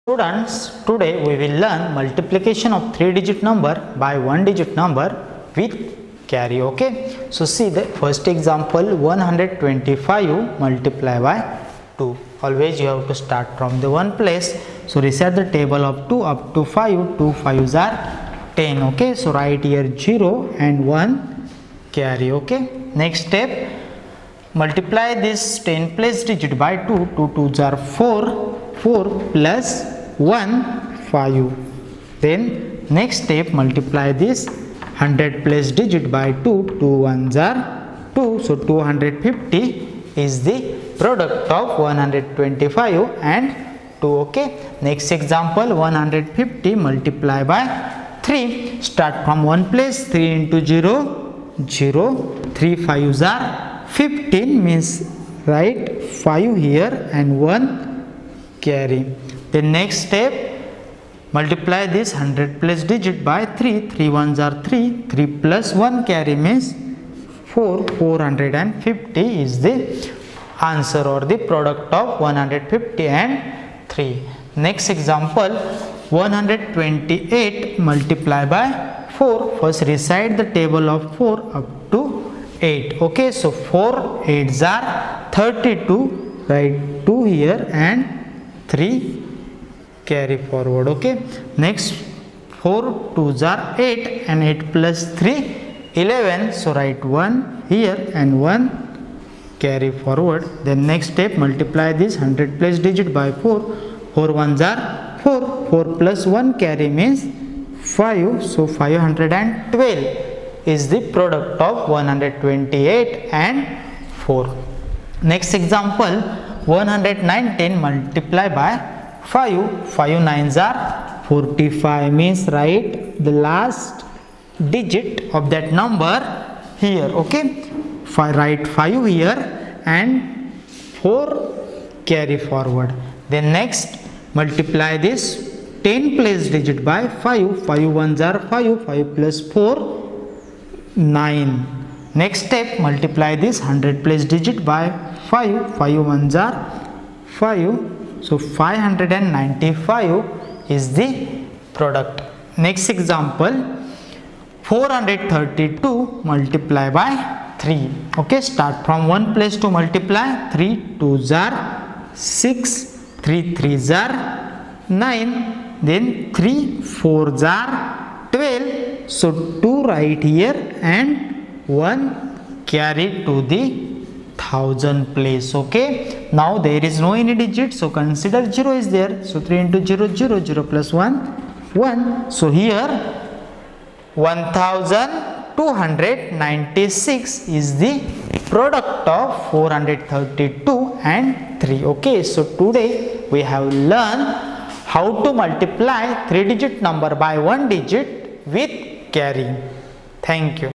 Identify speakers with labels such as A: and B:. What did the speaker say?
A: Students, today we will learn multiplication of 3-digit number by 1-digit number with carry. Okay, so see the first example, 125 multiply by 2. Always you have to start from the one place. So reset the table of 2 up to 5. 2 5s are 10. Okay, so write here 0 and 1 carry. Okay, next step, multiply this 10 place digit by 2. 2 2s are 4. 4 plus 1 5. Then next step, multiply this 100 place digit by 2. 2 1s are 2. So 250 is the product of 125 and 2. Okay, next example, 150 multiply by 3. Start from one place. 3 into 0 0. 3 5s are 15, means write 5 here and 1 carry. The next step, multiply this 100 place digit by 3. 3 1s are 3. 3 plus 1 carry means 4. 450 is the answer or the product of 150 and 3. Next example, 128 multiply by 4. First recite the table of 4 up to 8. Okay, so 4 8s are 32. Write 2 here and 3 carry forward. Okay, next 4 2s are 8 and 8 plus 3 11. So write 1 here and 1 carry forward. Then next step, multiply this 100 place digit by 4. 4 1s are 4. 4 plus 1 carry means 5. So 512 is the product of 128 and 4. Next example, 119 multiply by 5. 5 9s are 45, means write the last digit of that number here. Okay, write 5 here and 4 carry forward. Then next, multiply this 10 place digit by 5. 5 1s are 5. 5 plus 4 9. Next step, multiply this 100 place digit by 5. 5 1s are 5. So 595 is the product. Next example, 432 multiply by 3. Okay, start from one place to multiply. 3 2s are 6. 3 3s are 9. Then 3 4s are 12. So 2 right here and 1 carry to the 1000 place. Okay, now there is no any digit, so consider 0 is there. So 3 into 0 0. 0 plus 1 1. So here 1296 is the product of 432 and 3. Okay, so today we have learned how to multiply 3-digit number by 1 digit with carry. Thank you.